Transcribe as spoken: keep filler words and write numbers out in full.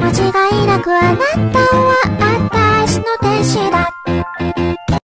間違いなくあなたは